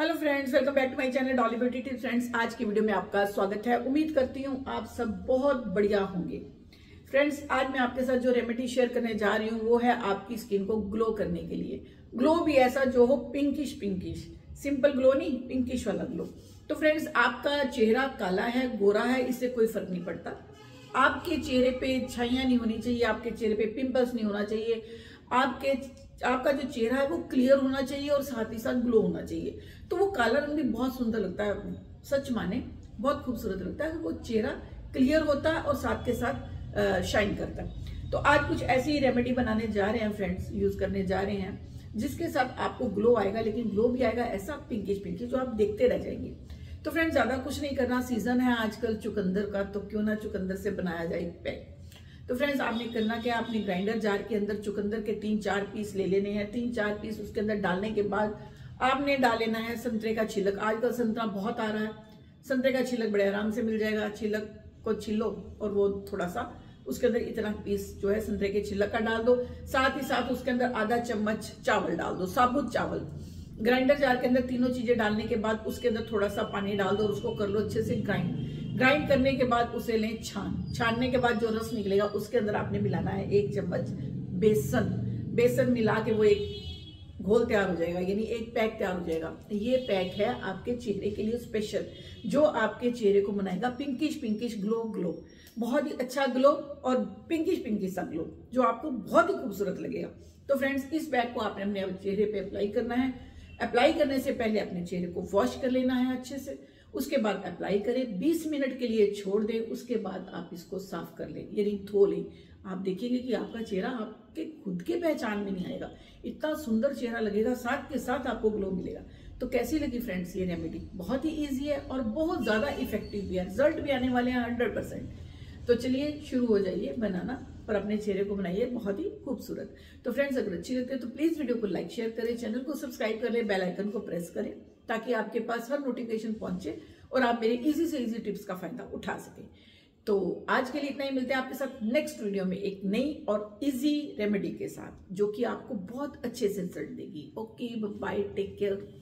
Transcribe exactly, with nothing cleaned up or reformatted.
Hello friends, welcome back to my channel Dolly beauty tips. Friends, आज की video में आपका स्वागत है। उम्मीद करती हूँ आप सब बहुत बढ़िया होंगे। फ्रेंड्स, आज मैं आपके साथ जो रेमेडी शेयर करने जा रही हूँ वो है आपकी स्किन को ग्लो करने के लिए। ग्लो भी ऐसा जो हो पिंकिश पिंकिश, सिंपल ग्लो नहीं, पिंकिश वाला ग्लो। तो फ्रेंड्स, आपका चेहरा काला है, गोरा है, इससे कोई फर्क नहीं पड़ता। आपके चेहरे पे छाइयां नहीं होनी चाहिए, आपके चेहरे पे पिंपल्स नहीं होना चाहिए, आपके आपका जो चेहरा है वो क्लियर होना चाहिए और साथ ही साथ ग्लो होना चाहिए। तो वो काला रंग भी बहुत सुंदर लगता है, सच माने बहुत खूबसूरत लगता है। वो चेहरा क्लियर होता है और साथ के साथ शाइन करता है। तो आज कुछ ऐसी रेमेडी बनाने जा रहे हैं फ्रेंड्स, यूज करने जा रहे हैं जिसके साथ आपको ग्लो आएगा, लेकिन ग्लो भी आएगा ऐसा पिंकिश पिंकिश जो आप देखते रह जाएंगे। तो फ्रेंड्स, ज्यादा कुछ नहीं करना, सीजन है आजकल चुकंदर का, तो क्यों ना चुकंदर से बनाया जाए पैक। तो फ्रेंड्स, आपने करना क्या, आपने ग्राइंडर जार के अंदर चुकंदर के तीन चार पीस ले लेने हैं। तीन चार पीस उसके अंदर डालने के बाद आपने डाल लेना है संतरे का छिलक। आजकल संतरा बहुत आ रहा है, संतरे का छिलक बड़े आराम से मिल जाएगा। छिलक को छिलो और वो थोड़ा सा उसके अंदर इतना पीस जो है संतरे के छिलक का डाल दो। साथ ही साथ उसके अंदर आधा चम्मच चावल डाल दो, साबुत चावल। ग्राइंडर जार के अंदर तीनों चीजें डालने के बाद उसके अंदर थोड़ा सा पानी डाल दो और उसको कर लो अच्छे से ग्राइंड। ग्राइंड करने के बाद उसे लें छान। छानने के बाद जो रस निकलेगा उसके अंदर आपने मिलाना है एक चम्मच बेसन। बेसन मिला के वो एक घोल तैयार हो जाएगा, यानी एक पैक तैयार हो जाएगा। ये पैक है आपके चेहरे के लिए स्पेशल, जो आपके चेहरे को बनाएगा पिंकिश पिंकिश ग्लो ग्लो, बहुत ही अच्छा ग्लो और पिंकिश पिंकिश सा ग्लो जो आपको बहुत ही खूबसूरत लगेगा। तो फ्रेंड्स, इस पैक को आपने अपने चेहरे पे अप्लाई करना है। अप्लाई करने से पहले अपने चेहरे को वॉश कर लेना है अच्छे से, उसके बाद अप्लाई करें, बीस मिनट के लिए छोड़ दें, उसके बाद आप इसको साफ कर लें, यानी धो लें। आप देखेंगे कि आपका चेहरा आपके खुद के पहचान में नहीं आएगा, इतना सुंदर चेहरा लगेगा, साथ के साथ आपको ग्लो मिलेगा। तो कैसी लगी फ्रेंड्स ये रेमेडी? बहुत ही इजी है और बहुत ज्यादा इफेक्टिव भी है, रिजल्ट भी आने वाले हैं हंड्रेड परसेंट। तो चलिए शुरू हो जाइए बनाना और अपने चेहरे को बनाइए बहुत ही खूबसूरत। तो फ्रेंड्स, अगर अच्छी लगती है तो प्लीज वीडियो को लाइक शेयर करें, चैनल को सब्सक्राइब कर ले, बेल आइकन को प्रेस करें ताकि आपके पास हर नोटिफिकेशन पहुंचे और आप मेरे इजी से इजी टिप्स का फायदा उठा सकें। तो आज के लिए इतना ही, मिलते हैं आपके साथ नेक्स्ट वीडियो में एक नई और इजी रेमेडी के साथ जो कि आपको बहुत अच्छे से रिजल्ट देगी। Okay, bye, take care.